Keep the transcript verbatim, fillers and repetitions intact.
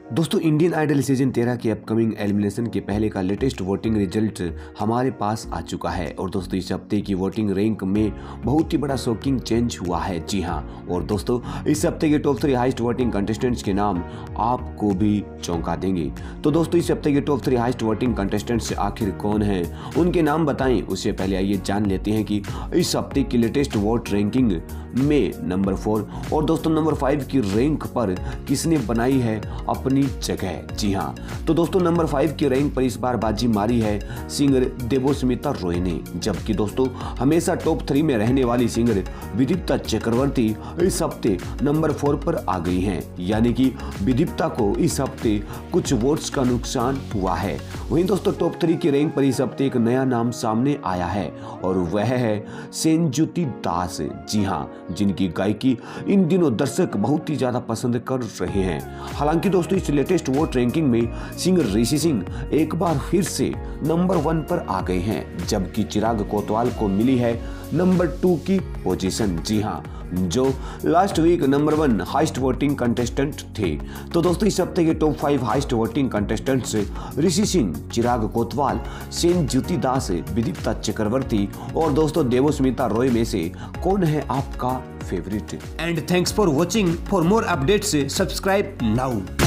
दोस्तों Indian idol season तेरह के अपकमिंग एलिमिनेशन के पहले का लेटेस्ट वोटिंग रिजल्ट हमारे पास आ चुका है। और दोस्तों इस हफ्ते की वोटिंग रैंक में बहुत ही बड़ा शॉकिंग चेंज हुआ है। जी हाँ, और दोस्तों इस हफ्ते के top three highest voting contestants के नाम आपको भी चौंका देंगे। तो दोस्तों इस हफ्ते के top three highest voting contestants आखिर कौन हैं, उनके नाम बताएं उससे पहले आइए जान लेते हैं कि इस हफ्ते की लेटेस्ट वोट रैंकिंग में नंबर फोर और दोस्तों नंबर फाइव की रैंक पर किसने बनाई है अपनी जगह। जी हाँ, तो दोस्तों नंबर फाइव की रैंक पर इस बार बाजी मारी है सिंगर देवस्मिता रॉय ने, जबकि दोस्तों हमेशा टॉप थ्री में रहने वाली सिंगर विदीप्ता चक्रवर्ती इस हफ्ते नंबर फोर पर आ गई हैं। यानी कि विदीप्ता को इस हफ्ते कुछ वोट्स का नुकसान हुआ है। वहीं दोस्तों टॉप थ्री की रैंक पर इस हफ्ते एक नया नाम सामने आया है और वह है सेंजुति दास। जी हाँ, जिनकी गायकी इन दिनों दर्शक बहुत ही ज्यादा पसंद कर रहे हैं। हालांकि दोस्तों इस लेटेस्ट वोट रैंकिंग में सिंगर ऋषि सिंह एक बार फिर से नंबर वन पर आ गए हैं, जबकि चिराग कोतवाल को मिली है नंबर टू की पोजीशन। जी हाँ, जो last week number one highest voting contestant थे। तो दोस्तों इस हफ्ते के top five highest voting contestants Rishi Singh, Chirag Kotwal, Senjuti दास, विदीप्ता चक्रवर्ती और दोस्तों देवस्मिता रॉय में से कौन है आपका favourite. And thanks for watching. For more updates subscribe now.